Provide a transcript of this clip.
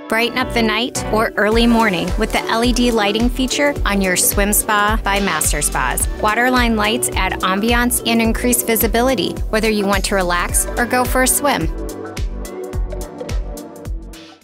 Brighten up the night or early morning with the LED lighting feature on your Swim Spa by Master Spas. Waterline lights add ambiance and increase visibility, whether you want to relax or go for a swim.